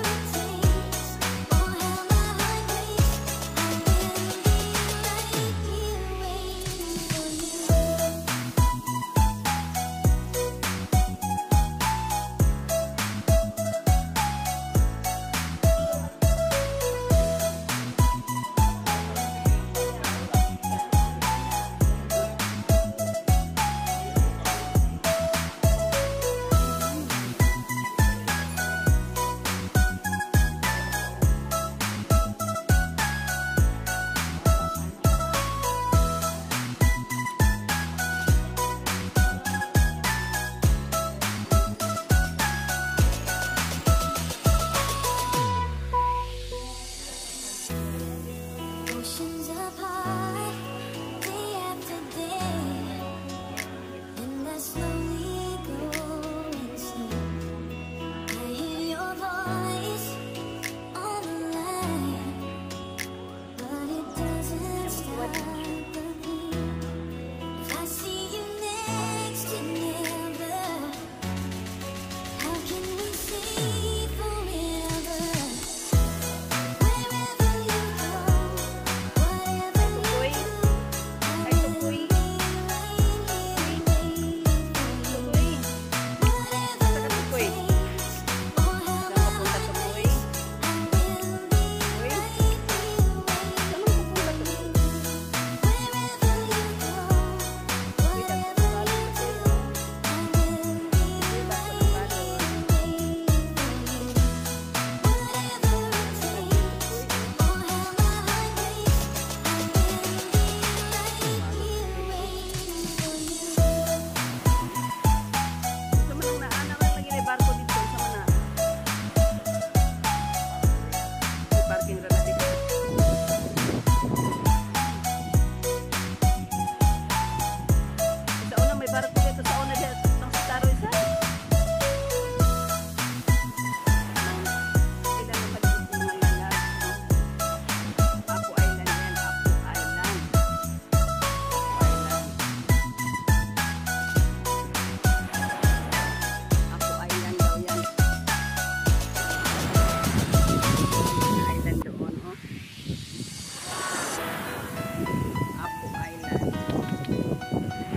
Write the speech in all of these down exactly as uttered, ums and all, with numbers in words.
Oceans apart, day after day, and I slowly go insane. I hear your voice on the line, but it doesn't stop the beat. If I see you next to never, how can we say forever? Wherever you go, whatever you do, I will be right here waiting for you. Whatever it takes, or how my heart breaks, I will be right here waiting for you. Wherever you go, whatever you do, I will be right here waiting for you. Whatever it takes, or how my heart breaks, I will be right here waiting for you. Sa manang naana man lagi may barko dito sa mana. May parking ra na dito. Sa una may barko dito sa una diya ng Sitaro isa. Sila na maliit ng mga lalat. Apo Island yan, Apo Island. Apo Island. Apo Island daw yan. Island doon, oh. Apo Island.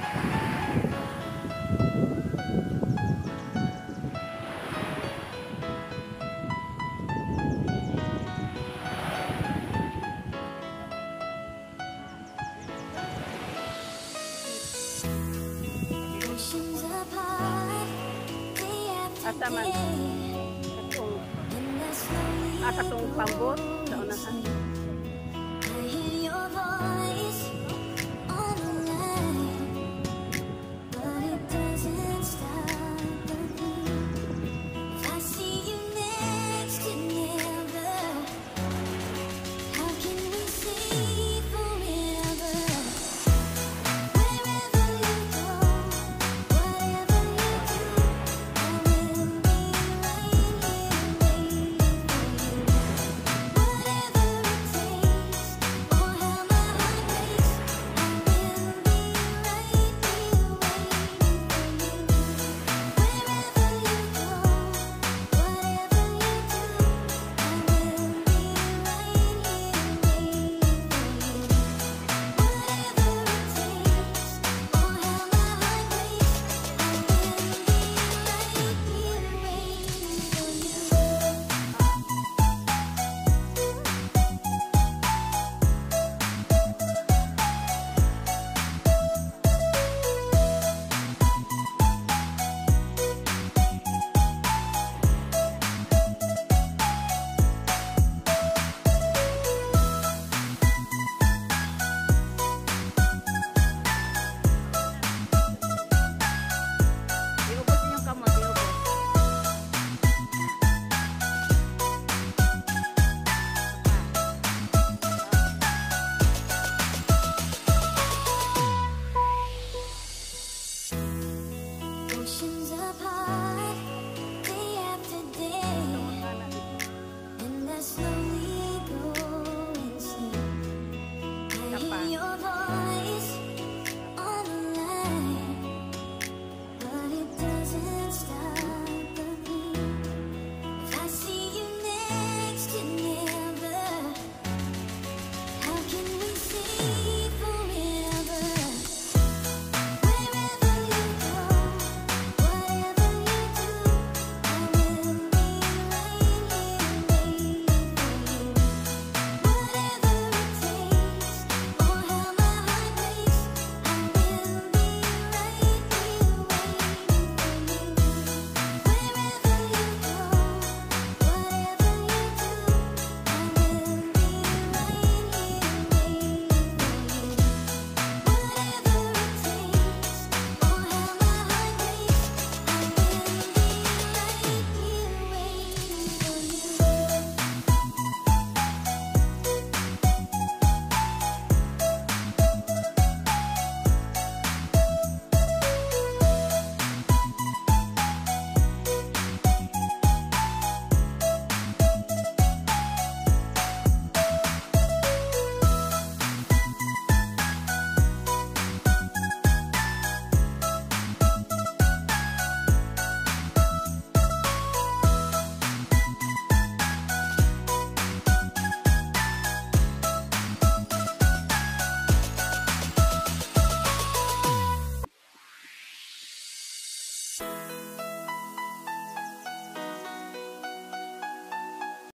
Oceans apart, day after Asa man? day, Katong, and I slowly ah, katong pambot.